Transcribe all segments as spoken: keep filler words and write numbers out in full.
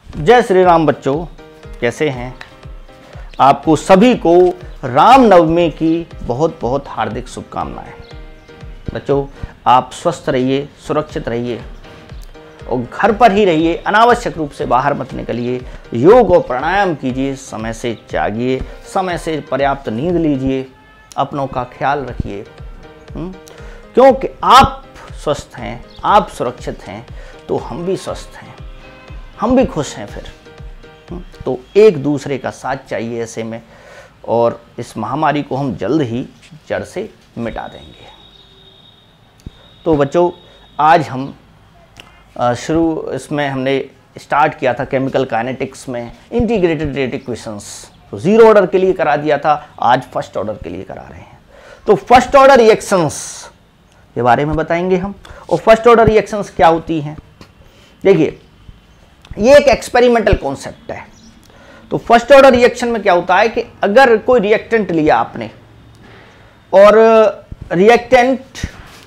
जय श्री राम बच्चों, कैसे हैं? आपको सभी को रामनवमी की बहुत बहुत हार्दिक शुभकामनाएं। बच्चों, आप स्वस्थ रहिए, सुरक्षित रहिए और घर पर ही रहिए, अनावश्यक रूप से बाहर मत निकलिए। योग और प्राणायाम कीजिए, समय से जागिए, समय से पर्याप्त नींद लीजिए, अपनों का ख्याल रखिए, क्योंकि आप स्वस्थ हैं, आप सुरक्षित हैं तो हम भी स्वस्थ हैं, हम भी खुश हैं। फिर तो एक दूसरे का साथ चाहिए ऐसे में, और इस महामारी को हम जल्द ही जड़ से मिटा देंगे। तो बच्चों, आज हम शुरू इसमें हमने स्टार्ट किया था केमिकल काइनेटिक्स में इंटीग्रेटेड रेट इक्वेशंस। तो जीरो ऑर्डर के लिए करा दिया था, आज फर्स्ट ऑर्डर के लिए करा रहे हैं। तो फर्स्ट ऑर्डर रिएक्शंस के बारे में बताएंगे हम, और फर्स्ट ऑर्डर रिएक्शंस क्या होती हैं। देखिए, ये एक एक्सपेरिमेंटल कॉन्सेप्ट है। तो फर्स्ट ऑर्डर रिएक्शन में क्या होता है कि अगर कोई रिएक्टेंट लिया आपने और रिएक्टेंट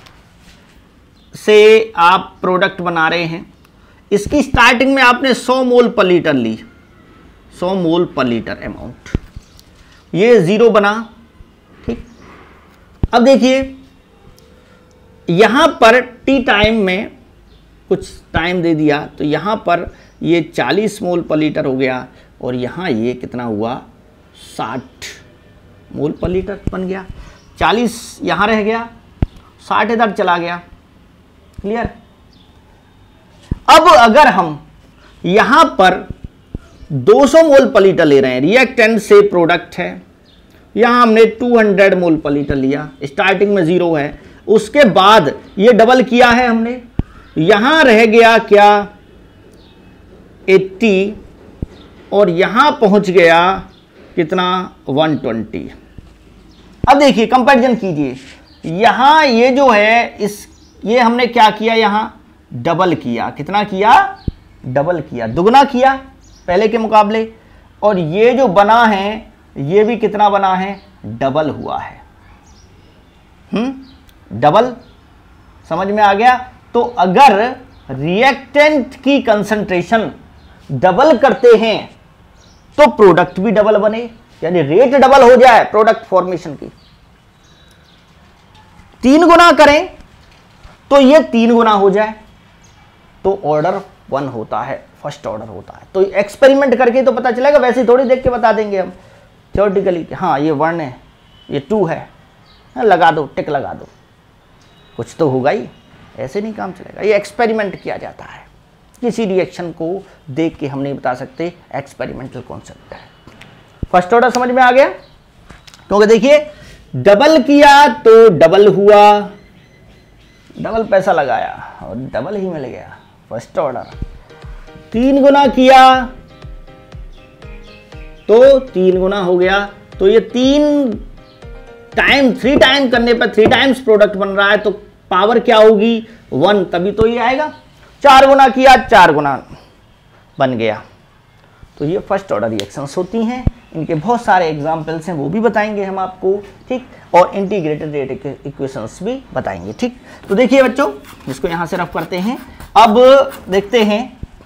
से आप प्रोडक्ट बना रहे हैं, इसकी स्टार्टिंग में आपने सौ मोल पर लीटर ली, सौ मोल पर लीटर अमाउंट, ये जीरो बना, ठीक। अब देखिए, यहां पर टी टाइम में कुछ टाइम दे दिया, तो यहां पर ये चालीस मोल पर लीटर हो गया, और यहां ये कितना हुआ, साठ मोल पर लीटर बन गया। चालीस यहां रह गया, साठ इधर चला गया। क्लियर? अब अगर हम यहां पर दो सौ मोल पर लीटर ले रहे हैं, रिएक्टेंट से प्रोडक्ट है, यहां हमने दो सौ मोल पर लीटर लिया, स्टार्टिंग में जीरो है, उसके बाद ये डबल किया है हमने, यहां रह गया क्या, अस्सी, और यहां पहुंच गया कितना, एक सौ बीस। अब देखिए, कंपैरिजन कीजिए, यहां ये जो है, इस ये हमने क्या किया, यहां डबल किया, कितना किया, डबल किया, दुगना किया पहले के मुकाबले, और ये जो बना है ये भी कितना बना है, डबल हुआ है। हम्म डबल, समझ में आ गया? तो अगर रिएक्टेंट की कंसंट्रेशन डबल करते हैं तो प्रोडक्ट भी डबल बने, यानी रेट डबल हो जाए प्रोडक्ट फॉर्मेशन की। तीन गुना करें तो ये तीन गुना हो जाए, तो ऑर्डर वन होता है, फर्स्ट ऑर्डर होता है। तो एक्सपेरिमेंट करके तो पता चलेगा, वैसे थोड़ी देख के बता देंगे हम थ्योरेटिकली, हाँ ये वन है, ये टू है, हाँ, लगा दो, टिक लगा दो, कुछ तो होगा ही, ऐसे नहीं काम चलेगा। ये एक्सपेरिमेंट किया जाता है, किसी रिएक्शन को देख के हम नहीं बता सकते, एक्सपेरिमेंटल कॉन्सेप्ट है। फर्स्ट ऑर्डर समझ में आ गया? क्योंकि देखिए, डबल किया तो डबल हुआ, डबल पैसा लगाया और डबल ही मिल गया, फर्स्ट ऑर्डर। तीन गुना किया तो तीन गुना हो गया, तो ये तीन टाइम, थ्री टाइम करने पर थ्री टाइम्स प्रोडक्ट बन रहा है, तो पावर क्या होगी, वन, तभी तो ये आएगा। चार गुना किया, चार गुना बन गया। तो ये फर्स्ट ऑर्डर रिएक्शंस होती हैं, इनके बहुत सारे एग्जाम्पल्स हैं, वो भी बताएंगे हम आपको, ठीक, और इंटीग्रेटेड रेट इक्वेशंस भी बताएंगे, ठीक। तो देखिए बच्चों, जिसको यहां से रफ करते हैं, अब देखते हैं,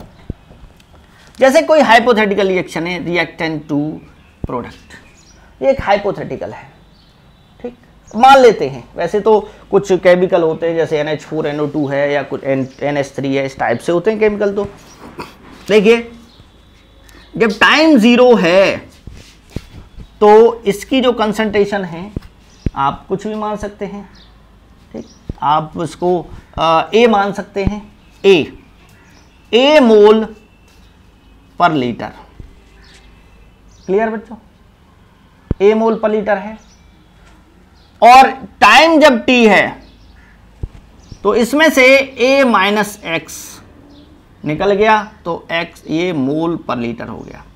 जैसे कोई हाइपोथेटिकल रिएक्शन है, रिएक्टेंट टू प्रोडक्ट, ये एक हाइपोथेटिकल है, ठीक, मान लेते हैं। वैसे तो कुछ केमिकल होते हैं, जैसे N H four N O two है, या कुछ एन एच थ्री है, इस टाइप से होते हैं केमिकल। तो देखिए, जब टाइम जीरो है तो इसकी जो कंसंट्रेशन है, आप कुछ भी मान सकते हैं, ठीक, आप इसको ए मान सकते हैं, ए ए मोल पर लीटर। क्लियर बच्चों? ए मोल पर लीटर है, और टाइम जब टी है तो इसमें से ए माइनस एक्स निकल गया, तो एक्स ये मोल पर लीटर हो गया।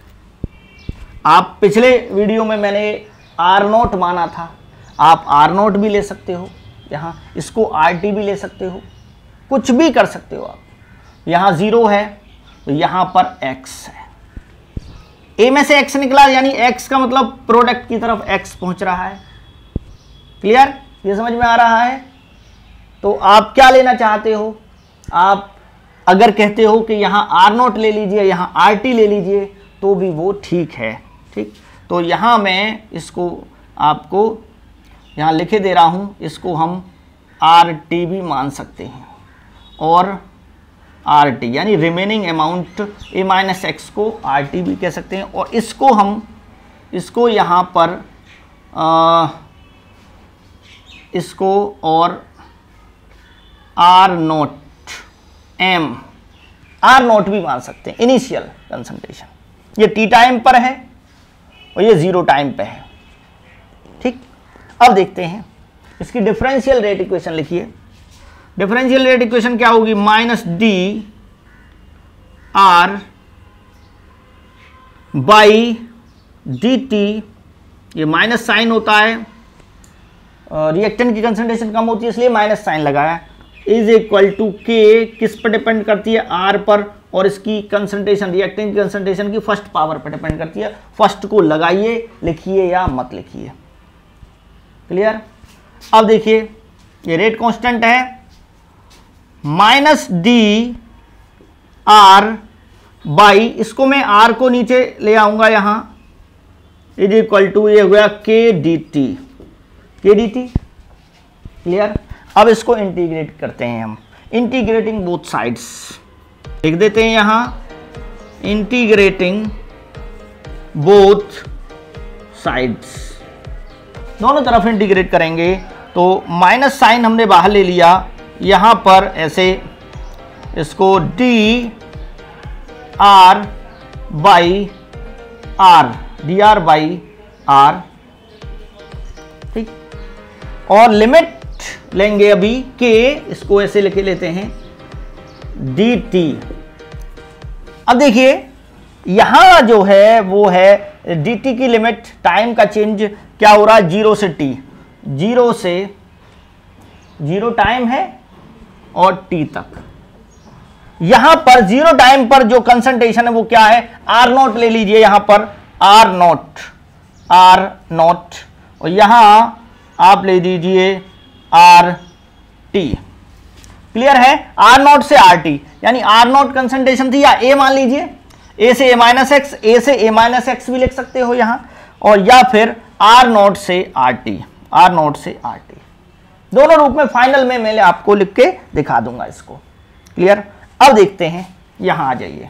आप पिछले वीडियो में मैंने आर नोट माना था, आप आर नोट भी ले सकते हो, यहाँ इसको आर टी भी ले सकते हो, कुछ भी कर सकते हो आप। यहाँ जीरो है तो यहाँ पर एक्स है, ए में से एक्स निकला, यानी एक्स का मतलब प्रोडक्ट की तरफ एक्स पहुंच रहा है। क्लियर? ये समझ में आ रहा है? तो आप क्या लेना चाहते हो, आप अगर कहते हो कि यहाँ आर नोट ले लीजिए, यहाँ आर टी ले लीजिए, तो भी वो ठीक है। ठीक, तो यहाँ मैं इसको आपको यहाँ लिखे दे रहा हूँ, इसको हम आर टी भी मान सकते हैं और आर टी यानी remaining amount A minus X को आर टी भी कह सकते हैं। और इसको हम इसको यहाँ पर आ, इसको और R naught M R naught भी मान सकते हैं, इनिशियल कंसंट्रेशन। ये टी टाइम पर है और ये जीरो टाइम पे है। ठीक, अब देखते हैं इसकी डिफरेंशियल रेट इक्वेशन लिखिए। डिफरेंशियल रेट इक्वेशन क्या होगी? Minus D R by D T, ये माइनस साइन होता है, रिएक्टेंट की कंसंट्रेशन कम होती है इसलिए माइनस साइन लगाया, इज इक्वल टू के, किस पर डिपेंड करती है? आर पर, और इसकी कंसंट्रेशन, रिएक्टेंट की कंसंट्रेशन की फर्स्ट पावर पर डिपेंड करती है। फर्स्ट को लगाइए, लिखिए या मत लिखिए। क्लियर? अब देखिए ये रेट कांस्टेंट है, माइनस डी आर बाई, इसको मैं आर को नीचे ले आऊंगा यहां, इज इक्वल टू ये हो गया K D T, K D T. Clear? अब इसको इंटीग्रेट करते हैं हम, इंटीग्रेटिंग बोथ साइड्स लिख देते हैं यहां, इंटीग्रेटिंग बोथ साइड्स, दोनों तरफ इंटीग्रेट करेंगे। तो माइनस साइन हमने बाहर ले लिया, यहां पर ऐसे इसको D R by R, D R by R. ठीक, और लिमिट लेंगे अभी के, इसको ऐसे लेके लेते हैं डी टी। अब देखिए यहां जो है वो है डी टी की लिमिट, टाइम का चेंज क्या हो रहा है? जीरो से टी, जीरो से जीरो टाइम है और टी तक। यहां पर जीरो टाइम पर जो कंसंट्रेशन है वो क्या है? आर नोट ले लीजिए, यहां पर आर नोट, आर नोट, और यहां आप ले लीजिए आर टी। क्लियर है? आर नोट से आर टी, यानी आर नोट कंसंट्रेशन थी, या ए मान लीजिए, ए से ए माइनस एक्स, ए से ए माइनस एक्स भी लिख सकते हो यहां, और या फिर आर नोट से आर टी, आर नोट से आर टी, दोनों रूप में फाइनल में मैं आपको लिख के दिखा दूंगा इसको। क्लियर? अब देखते हैं, यहां आ जाइए,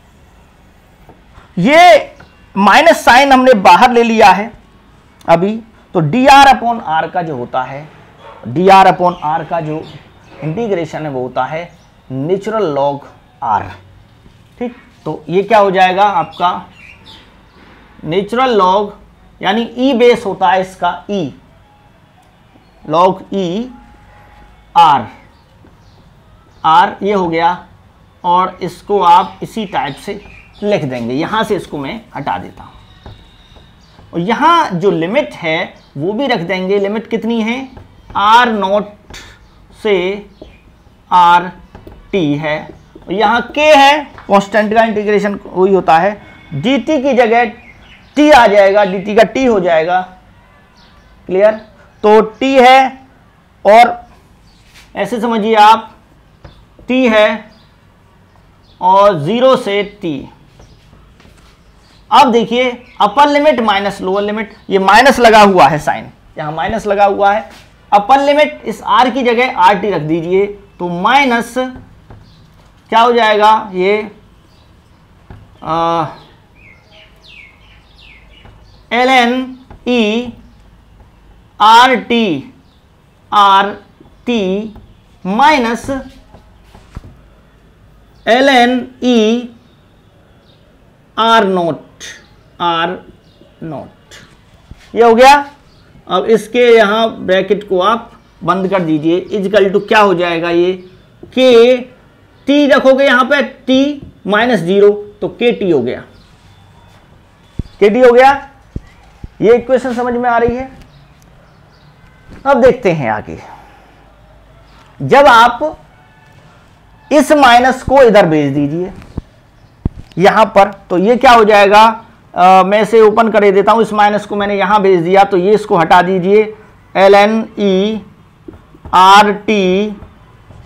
ये माइनस साइन हमने बाहर ले लिया है अभी, तो डी आर अपॉन आर का जो होता है, डी आर अपॉन आर का जो इंटीग्रेशन है वो होता है नेचुरल लॉग आर। ठीक, तो ये क्या हो जाएगा आपका नेचुरल लॉग, यानी ई बेस होता है इसका, e log e R, R ये हो गया, और इसको आप इसी टाइप से लिख देंगे। यहां से इसको मैं हटा देता हूं, और यहां जो लिमिट है वो भी रख देंगे। लिमिट कितनी है? आर नोट से आर टी है, और यहाँ के है, कांस्टेंट का इंटीग्रेशन वही होता है, डी टी की जगह टी आ जाएगा, डी टी का टी हो जाएगा। क्लियर? तो टी है, और ऐसे समझिए आप, टी है और जीरो से टी। अब देखिए upper limit minus lower limit, ये माइनस लगा हुआ है साइन, यहां माइनस लगा हुआ है, अपर लिमिट इस आर की जगह आर टी रख दीजिए, तो माइनस क्या हो जाएगा? ये L N E R T R T minus L N E R naught R naught, ये हो गया। अब इसके यहां ब्रैकेट को आप बंद कर दीजिए, इजकल टू क्या हो जाएगा? ये के टी रखोगे यहां पे, टी माइनस जीरो, तो के टी हो गया, के टी हो गया। ये इक्वेशन समझ में आ रही है? अब देखते हैं आगे, जब आप इस माइनस को इधर भेज दीजिए यहां पर, तो ये क्या हो जाएगा? आ, मैं इसे ओपन कर देता हूं, इस माइनस को मैंने यहां भेज दिया, तो ये इसको हटा दीजिए, L N E R T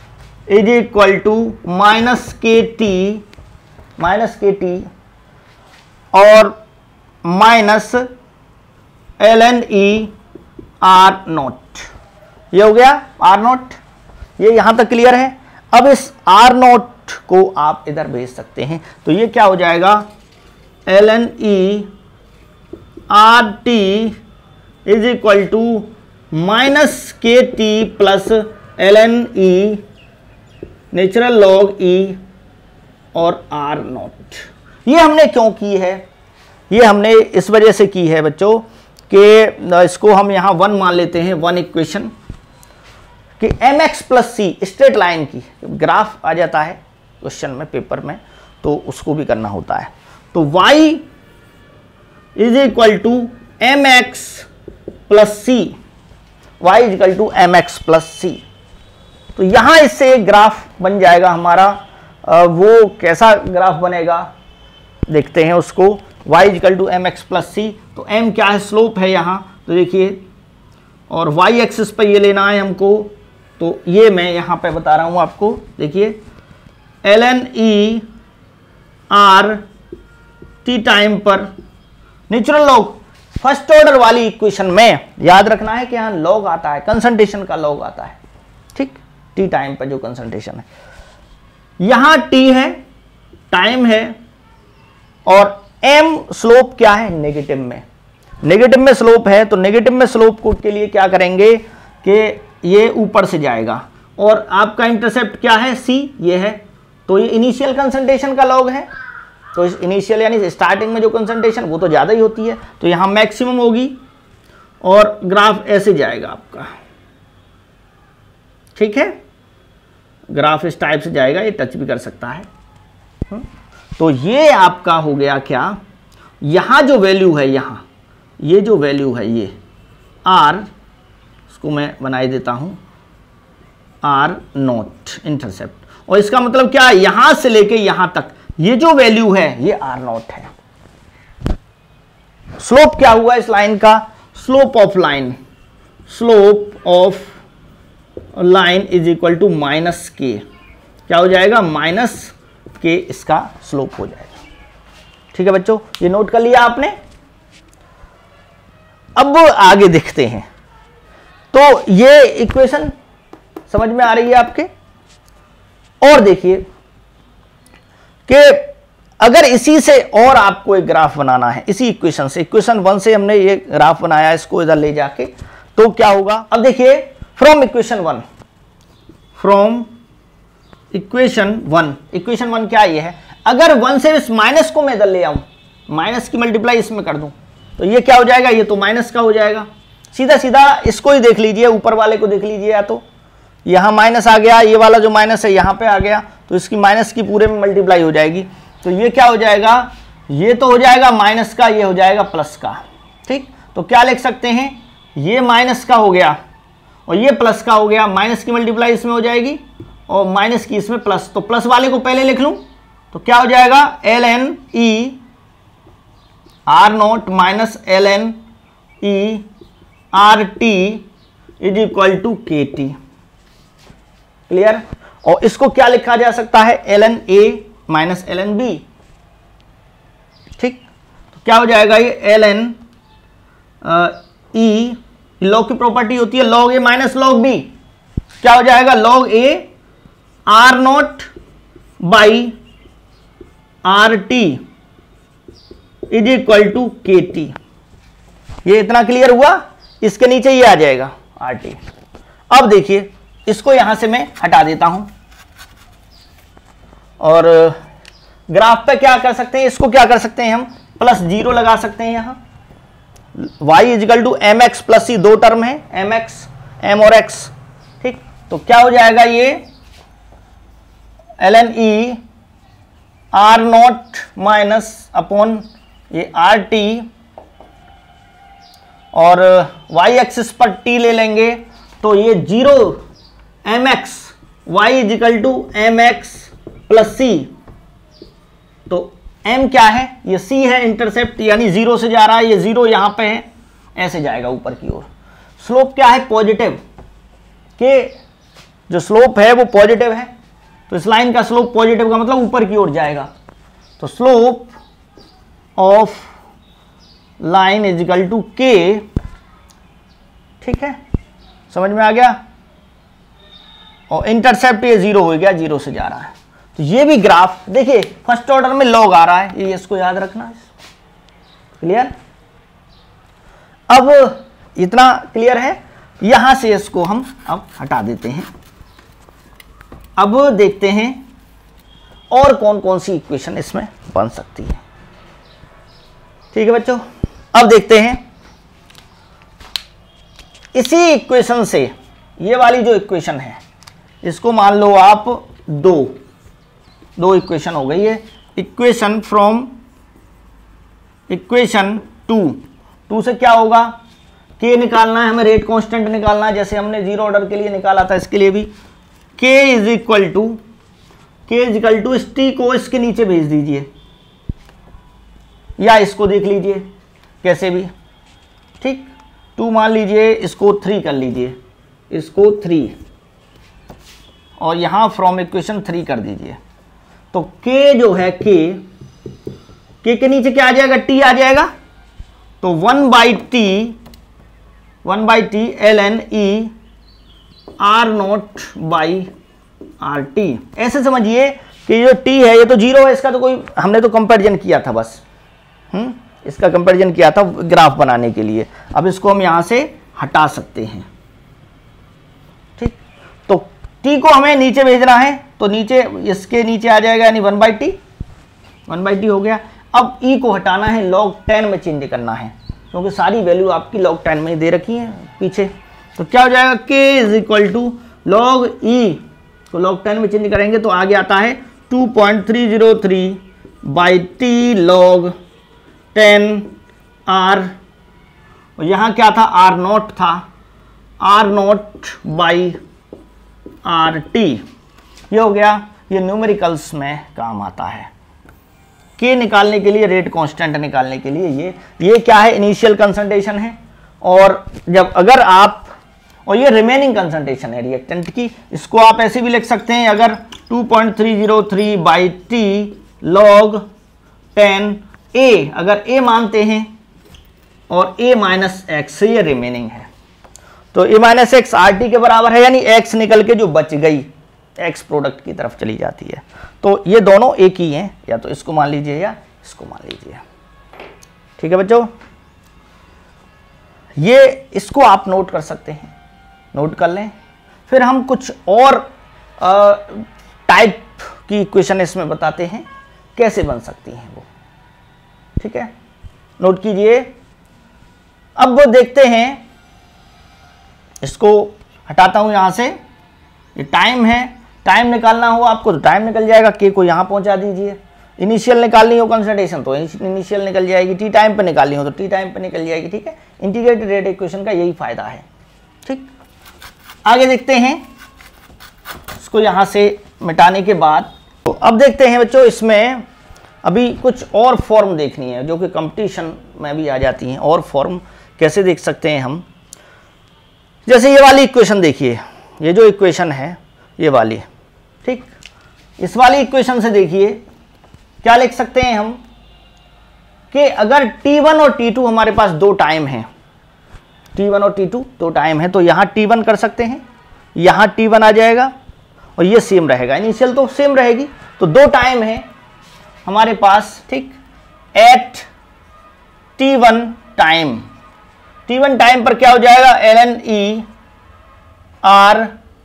is equal to minus K T minus K T और minus L N E R naught. ये हो गया आर नोट, ये यहां तक क्लियर है। अब इस आर नोट को आप इधर भेज सकते हैं, तो ये क्या हो जाएगा, L N E R T is equal to minus K T plus L N E natural log E और आर नोट। ये हमने क्यों की है, ये हमने इस वजह से की है बच्चों कि इसको हम यहाँ वन मान लेते हैं, वन इक्वेशन कि M X plus C straight line की ग्राफ आ जाता है क्वेश्चन में पेपर में, तो उसको भी करना होता है। तो y is equal to M X plus C, Y is equal to M X plus C. तो यहां इससे एक ग्राफ बन जाएगा हमारा, वो कैसा ग्राफ बनेगा देखते हैं उसको। y is equal to M X plus C, तो m क्या है, स्लोप है यहाँ, तो देखिए, और y एक्सिस पर ये लेना है हमको, तो ये मैं यहाँ पे बता रहा हूँ आपको, देखिए L N E R T time पर नेचुरल लॉग, फर्स्ट ऑर्डर वाली इक्वेशन में याद रखना है कि यहाँ लॉग आता है, कंसंट्रेशन का लॉग आता है, ठीक, टी टाइम पर जो कंसंट्रेशन है, यहाँ टी है, टाइम है, और m स्लोप क्या है, नेगेटिव में, नेगेटिव में स्लोप है, तो नेगेटिव में स्लोप को के लिए क्या करेंगे कि ये ऊपर से जाएगा, और आपका इंटरसेप्ट क्या है, c, ये है, तो ये इनिशियल कंसंट्रेशन का लॉग है, तो इस इनिशियल यानी स्टार्टिंग में जो कंसंट्रेशन वो तो ज़्यादा ही होती है, तो यहाँ मैक्सिमम होगी, और ग्राफ ऐसे जाएगा आपका, ठीक है, ग्राफ इस टाइप से जाएगा, ये टच भी कर सकता है। हुँ? तो ये आपका हो गया क्या, यहाँ जो वैल्यू है, यहाँ ये जो वैल्यू है ये आर, इसको मैं बनाई देता हूँ आर नोट इंटरसेप्ट, और इसका मतलब क्या है, यहाँ से लेके यहाँ तक ये जो वैल्यू है ये आर नोट है। स्लोप क्या हुआ इस लाइन का, slope of line, slope of line is equal to minus K, क्या हो जाएगा, माइनस के इसका स्लोप हो जाएगा। ठीक है बच्चों, ये नोट कर लिया आपने। अब आगे देखते हैं, तो ये इक्वेशन समझ में आ रही है आपके, और देखिए कि अगर इसी से और आपको एक ग्राफ बनाना है, इसी इक्वेशन से, इक्वेशन वन से हमने ये ग्राफ बनाया, इसको इधर ले जाके, तो क्या होगा, अब देखिए from equation one, from equation one, equation one क्या ये है, अगर वन से इस माइनस को मैं इधर ले आऊं, माइनस की मल्टीप्लाई इसमें कर दूं, तो ये क्या हो जाएगा, ये तो माइनस का हो जाएगा, सीधा सीधा इसको ही देख लीजिए, ऊपर वाले को देख लीजिए, या तो यहाँ माइनस आ गया, ये वाला जो माइनस है यहाँ पे आ गया, तो इसकी माइनस की पूरे में मल्टीप्लाई हो जाएगी, तो ये क्या हो जाएगा, ये तो हो जाएगा माइनस का, ये हो जाएगा प्लस का। ठीक, तो क्या लिख सकते हैं, ये माइनस का हो गया और ये प्लस का हो गया, माइनस की मल्टीप्लाई इसमें हो जाएगी और माइनस की इसमें प्लस, तो प्लस वाले को पहले लिख लूं, तो क्या हो जाएगा, L N E R naught minus L N E R T is equal to K T. Clear, और इसको क्या लिखा जा सकता है, L N A minus L N B. ठीक, तो क्या हो जाएगा, ये एल एन ई, लॉग की प्रॉपर्टी होती है log A minus log B, क्या हो जाएगा, log A R naught by R T is equal to K T. ये इतना क्लियर हुआ, इसके नीचे ये आ जाएगा आर टी। अब देखिए इसको यहां से मैं हटा देता हूं, और ग्राफ पे क्या कर सकते हैं, इसको क्या कर सकते हैं हम, प्लस जीरो लगा सकते हैं यहां, y is equal to M X plus C, दो टर्म है, एम एक्स, एम और x। ठीक, तो क्या हो जाएगा, ये L N E R naught minus upon ये आर टी, और y एक्सिस पर t ले लेंगे, तो ये zero M X, Y is equal to M X plus C, तो m क्या है, ये c है इंटरसेप्ट, यानी जीरो से जा रहा है, ये जीरो यहां पे है, ऐसे जाएगा ऊपर की ओर। स्लोप क्या है, पॉजिटिव, के जो स्लोप है वो पॉजिटिव है, तो इस लाइन का स्लोप पॉजिटिव का मतलब ऊपर की ओर जाएगा, तो slope of line is equal to K. ठीक है, समझ में आ गया। और इंटरसेप्ट ये जीरो हो गया, जीरो से जा रहा है। तो ये भी ग्राफ देखिए फर्स्ट ऑर्डर में लॉग आ रहा है, ये इसको याद रखना है। क्लियर? अब इतना क्लियर है। यहां से इसको हम अब हटा देते हैं। अब देखते हैं और कौन कौन सी इक्वेशन इसमें बन सकती है। ठीक है बच्चों, अब देखते हैं इसी इक्वेशन से, ये वाली जो इक्वेशन है इसको मान लो आप दो दो इक्वेशन हो गई है। Equation from equation two two से क्या होगा, के निकालना है हमें, रेट कांस्टेंट निकालना है, जैसे हमने जीरो ऑर्डर के लिए निकाला था, इसके लिए भी K is equal to K is equal to इस टी को इसके नीचे भेज दीजिए, या इसको देख लीजिए कैसे भी। ठीक, टू मान लीजिए, इसको थ्री कर लीजिए, इसको थ्री, और यहां फ्रॉम इक्वेशन थ्री कर दीजिए। तो के जो है के के के नीचे क्या आ जाएगा, टी आ जाएगा। तो one by T one by T L N E R naught by R T. ऐसे समझिए कि जो टी है ये तो जीरो है, इसका तो कोई, हमने तो कंपैरिजन किया था बस, हम्म इसका कंपैरिजन किया था ग्राफ बनाने के लिए। अब इसको हम यहां से हटा सकते हैं। ठीक, तो टी को हमें नीचे भेजना है, तो नीचे इसके नीचे आ जाएगा, यानी one by T one by T हो गया। अब ई को हटाना है, लॉग टेन में चेंज करना है, क्योंकि सारी वैल्यू आपकी लॉग टेन में दे रखी है पीछे। तो क्या हो जाएगा, K is equal to log E को लॉग टेन में चेंज करेंगे तो आगे आता है two point three zero three by T log ten R, और यहाँ क्या था, आर नोट था, R naught by R T. ये हो गया, ये न्यूमेरिकल्स में काम आता है। के निकालने के लिए, रेट कांस्टेंट निकालने के लिए, ये ये क्या है, इनिशियल कंसंट्रेशन है, और जब अगर आप, और ये रिमेनिंग कंसंट्रेशन है रिएक्टेंट की। इसको आप ऐसे भी लिख सकते हैं, अगर two point three zero three by T log ten A, अगर ए मानते हैं, और ए माइनस एक्स, ये रिमेनिंग है, तो A minus X R T के बराबर है, यानी एक्स निकल के जो बच गई एक्स प्रोडक्ट की तरफ चली जाती है। तो ये दोनों एक ही हैं, या तो इसको मान लीजिए या इसको मान लीजिए। ठीक है बच्चों, ये इसको आप नोट कर सकते हैं, नोट कर लें। फिर हम कुछ और टाइप की इक्वेशन इसमें बताते हैं कैसे बन सकती हैं वो। ठीक है, नोट कीजिए। अब वो देखते हैं, इसको हटाता हूं यहां से, ये टाइम है, टाइम निकालना हो आपको तो टाइम निकल जाएगा, के को यहाँ पहुंचा दीजिए। इनिशियल निकालनी हो कंसंट्रेशन तो इनिशियल निकल जाएगी, टी टाइम पे निकालनी हो तो टी टाइम पे निकल जाएगी। ठीक है, इंटीग्रेटेड रेट इक्वेशन का यही फायदा है। ठीक, आगे देखते हैं, इसको यहाँ से मिटाने के बाद तो अब देखते हैं बच्चों, इसमें अभी कुछ और फॉर्म देखनी है जो कि कंपटीशन में भी आ जाती हैं। और फॉर्म कैसे देख सकते हैं हम, जैसे ये वाली इक्वेशन देखिए, ये जो इक्वेशन है ये वाली, ठीक, इस वाली इक्वेशन से देखिए क्या लिख सकते हैं हम, कि अगर टी वन और टी टू हमारे पास दो टाइम हैं, टी वन और टी टू दो टाइम है, तो यहाँ टी वन कर सकते हैं, यहाँ टी वन आ जाएगा, और ये सेम रहेगा, इनिशियल तो सेम रहेगी। तो दो टाइम है हमारे पास, ठीक, at T one time, T one time पर क्या हो जाएगा, L N E R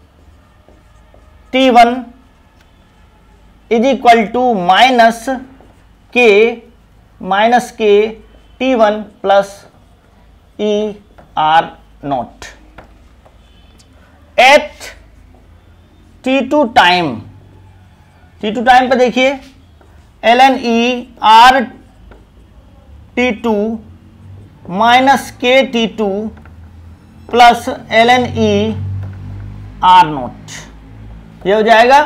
T one is equal to minus K minus K T one plus E R naught. At T two time, T two time पे देखिए L N E R T two minus K T two plus L N E R naught, ये हो जाएगा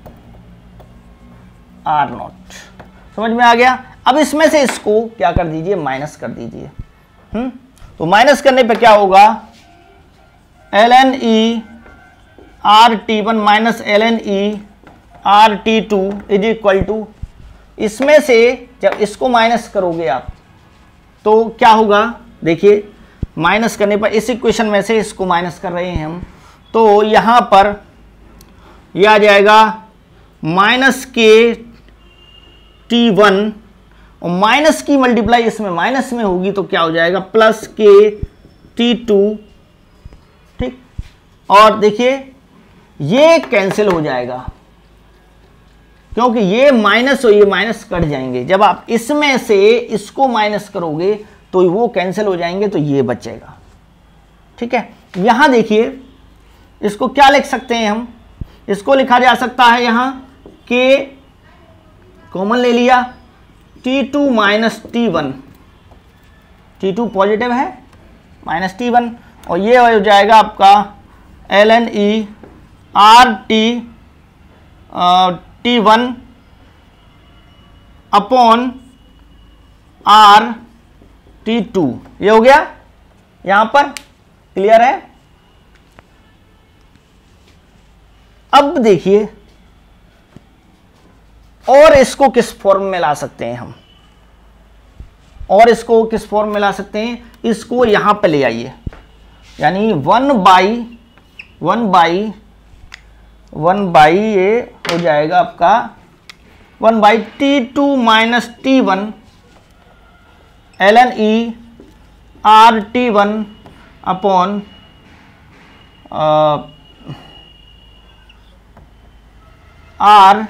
are not. समझ में आ गया। अब इसमें से इसको क्या कर दीजिए, माइनस कर दीजिए। हम्म तो माइनस करने पे क्या होगा, L N E R T one minus L N E R T two is equal to, इसमें से जब इसको माइनस करोगे आप तो क्या होगा, देखिए माइनस करने पर इस इक्वेशन में से इसको माइनस कर रहे हैं हम, तो यहाँ पर यह आ जाएगा माइनस के टी वन और माइनस की मल्टीप्लाई इसमें माइनस में होगी तो क्या हो जाएगा प्लस के टी टू, ठीक। और देखिए ये कैंसिल हो जाएगा क्योंकि ये माइनस और ये माइनस कट जाएंगे, जब आप इसमें से इसको माइनस करोगे तो वो कैंसिल हो जाएंगे तो ये बचेगा, ठीक है। यहां देखिए इसको क्या लिख सकते हैं हम, इसको लिखा जा सकता है यहां के कॉमन ले लिया T two minus T one, T two positive है माइनस टी वन, और ये हो जाएगा आपका L N E R T T one upon R T two, ये हो गया यहां पर, क्लियर है। अब देखिए और इसको किस फॉर्म में ला सकते हैं हम, और इसको किस फॉर्म में ला सकते हैं, इसको यहां पे ले आइए, यानी one by one by one by ये हो जाएगा आपका one by T two minus T one L N E R T one upon R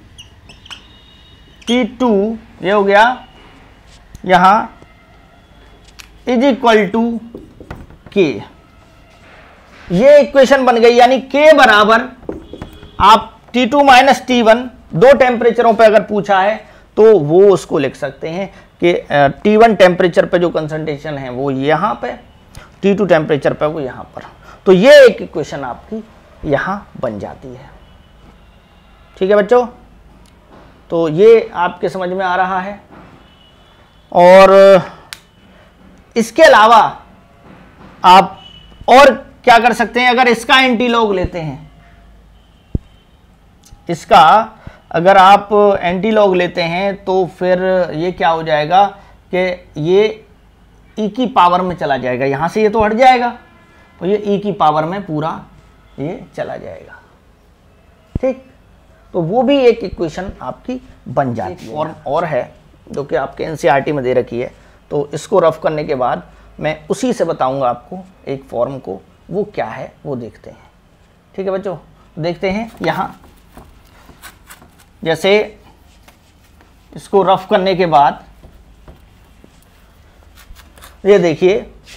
T two, ये हो गया यहां इज इक्वल टू के, ये इक्वेशन बन गई, यानी के बराबर आप T two minus T one दो टेम्परेचरों पे अगर पूछा है तो वो उसको लिख सकते हैं कि टी वन टेम्परेचर पे जो कंसंट्रेशन है वो यहां पे, टी टू टेम्परेचर पे वो यहां पर, तो ये एक इक्वेशन आपकी यहां बन जाती है, ठीक है बच्चों। तो ये आपके समझ में आ रहा है। और इसके अलावा आप और क्या कर सकते हैं, अगर इसका एंटीलॉग लेते हैं, इसका अगर आप एंटीलॉग लेते हैं तो फिर ये क्या हो जाएगा कि ये ई की पावर में चला जाएगा, यहां से ये तो हट जाएगा तो ये ई की पावर में पूरा ये चला जाएगा, ठीक। तो वो भी एक इक्वेशन आपकी बन जाती है। फॉर्म और है जो कि आपके एनसीईआरटी में दे रखी है, तो इसको रफ करने के बाद मैं उसी से बताऊंगा आपको एक फॉर्म को, वो क्या है वो देखते हैं, ठीक है बच्चों। देखते हैं यहां, जैसे इसको रफ करने के बाद ये देखिए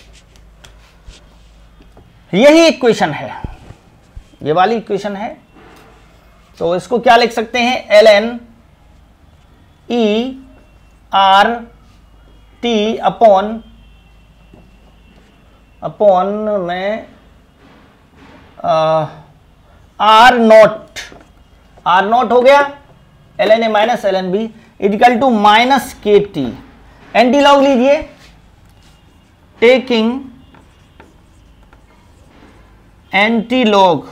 यही इक्वेशन है, ये वाली इक्वेशन है, तो इसको क्या लिख सकते हैं, L N E R T upon upon में आर नॉट, आर नॉट हो गया L N A minus L N B equal to minus K T, antilog लीजिए, taking antilog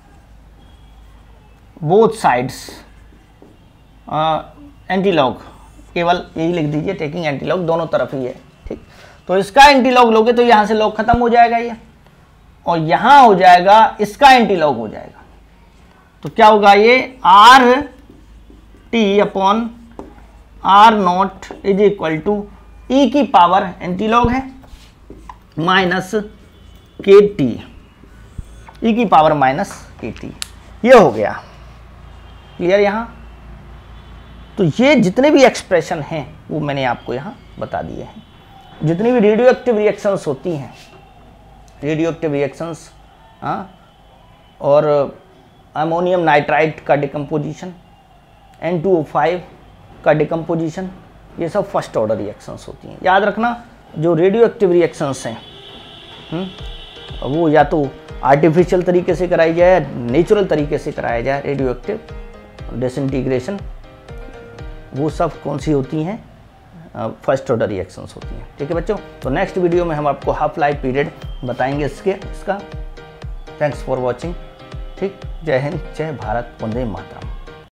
both sides, antilog केवल यही लिख दीजिए, टेकिंग एंटीलॉग दोनों तरफ ही है, ठीक। तो इसका एंटीलॉग लोगे तो यहां से लॉग खत्म हो जाएगा ये, और यहां हो जाएगा इसका एंटीलॉग हो जाएगा, तो क्या होगा ये R T upon R naught is equal to E की पावर एंटीलॉग है माइनस के टी, ई की पावर माइनस के टी, ये हो गया क्लियर यहां। तो ये जितने भी एक्सप्रेशन हैं वो मैंने आपको यहां बता दिए हैं, जितनी भी रेडियो एक्टिव रिएक्शंस होती हैं, रेडियो एक्टिव रिएक्शंस, हाँ, और अमोनियम नाइट्राइट का decomposition, N two O five का डिकम्पोजिशन, ये सब फर्स्ट ऑर्डर रिएक्शंस होती हैं। याद रखना जो रेडियो एक्टिव रिएक्शंस हैं वो या तो आर्टिफिशियल तरीके से कराई जाए, नेचुरल तरीके से कराया जाए, रेडियो एक्टिव डिसइंटीग्रेशन, वो सब कौन सी होती हैं, फर्स्ट ऑर्डर रिएक्शंस होती हैं, ठीक है बच्चों। तो नेक्स्ट वीडियो में हम आपको हाफ लाइफ पीरियड बताएंगे इसके इसका। थैंक्स फॉर वॉचिंग, ठीक। जय हिंद, जय भारत, वंदे मातरम।